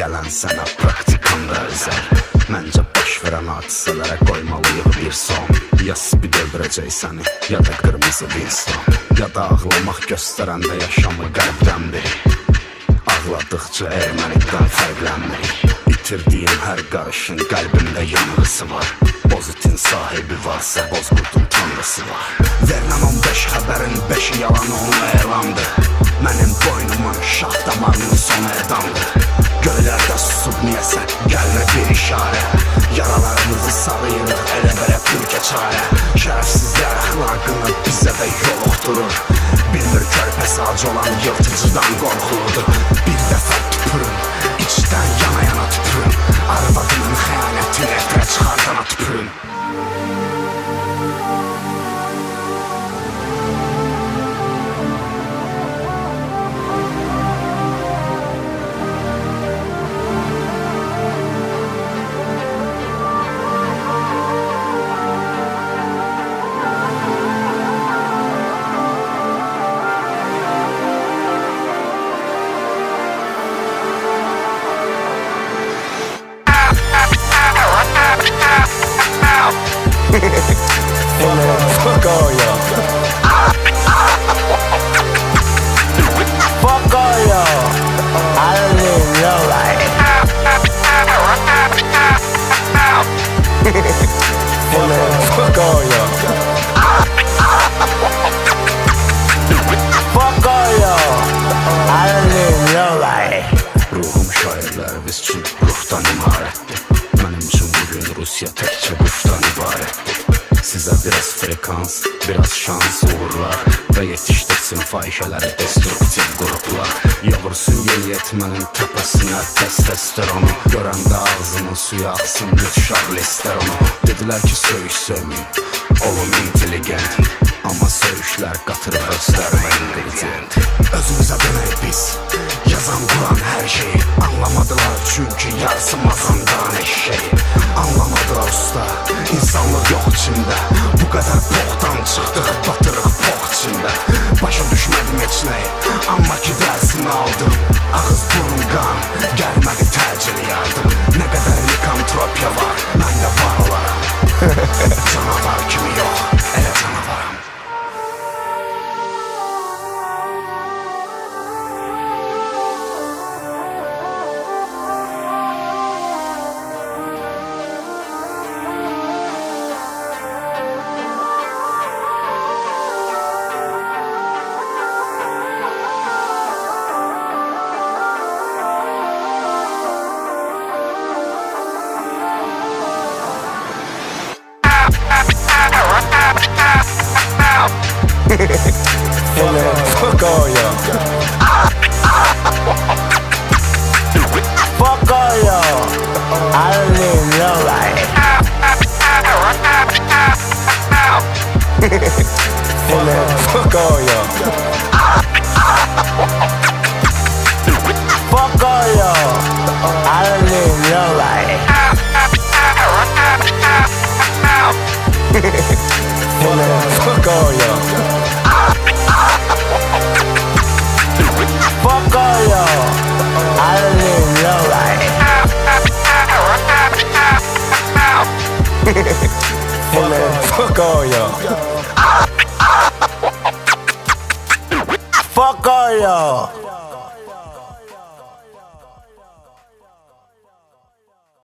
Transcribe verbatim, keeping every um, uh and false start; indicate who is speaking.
Speaker 1: gələn, sənə praktikanda özəl. Məncə baş verən hadisələrə qoymalıyıq bir son. Ya SPİD öldürəcək səni, ya da qırmızı Winston. Ya da ağlamaq göstərəndə yaşamı Qərbdəndir. Ağladıqca ermənikdən fərqlənmirik. İtirdiyim hər qarışın qəlbimdə yanğısı var. Bozitin sahibi varsa Boz Qurdun Tanrısı var. Verən on beş xəbərin beşi yalan onu elandır. Mənim boynumun şah damarının sonu edamdır. Göylərdə susub niyəsə gəlmə bir işarə. Yaralarımızı sarıyırıq elə-belə pürkə çarə. Şərəfsizlər əxlaqını bizə də yoluxdurur. Bilmir körpəs ac olan yırtıcıdan qorxuludur. Bir dəfə tüpürün, içdən yana-yana tüpürün. Arvadının xəyanətini efrə çıxardana tüpürün.
Speaker 2: Fuck all y'all. Fuck all y'all. I don't even know like fuck all y'all. Fuck all y'all. I don't even know like.
Speaker 1: Ruhum şairlərimiz üçün ruhdan imarətdir. Mənim üçün bugün Rusiya təkcə Guf'dan ibarətdir. Sizə biraz frekans, biraz şans uğurlar və yetişdirsin fahişələri destruktiv qruplar. Yavursun yeni yetmənin təpəsinə testosteronu. Görəndə ağzının suyu axsın, lütşar lister onu. Dedilər ki söyüş sövməyin, olun intelligent. Amma söyüşlər qatır özlərmə intelligent. Özümüzə dönək biz, yazan quran hər şeyi. Anlamadılar çünki yarısı mazandan eşeği. Anlamadılar usta, insanlıq yox içində. Bu qədər poxdan çıxdıq, batırıq pox içində. Başa düşmədim heç nəyi, amma ki dərsini aldım. Ağız burun qan, gəlmədi təcili yardım. Nə qədər likantropiya var, mən də var olaram. Canavar kimi yox, elə canavaram.
Speaker 2: Fuck all y'all. Fuck all y'all. I don't even know like. Fuck all y'all. Fuck all y'all. I don't even know like. Fuck all y'all. Fuck all y'all. I don't even know like. Fuck all y'all. Fuck all y'all.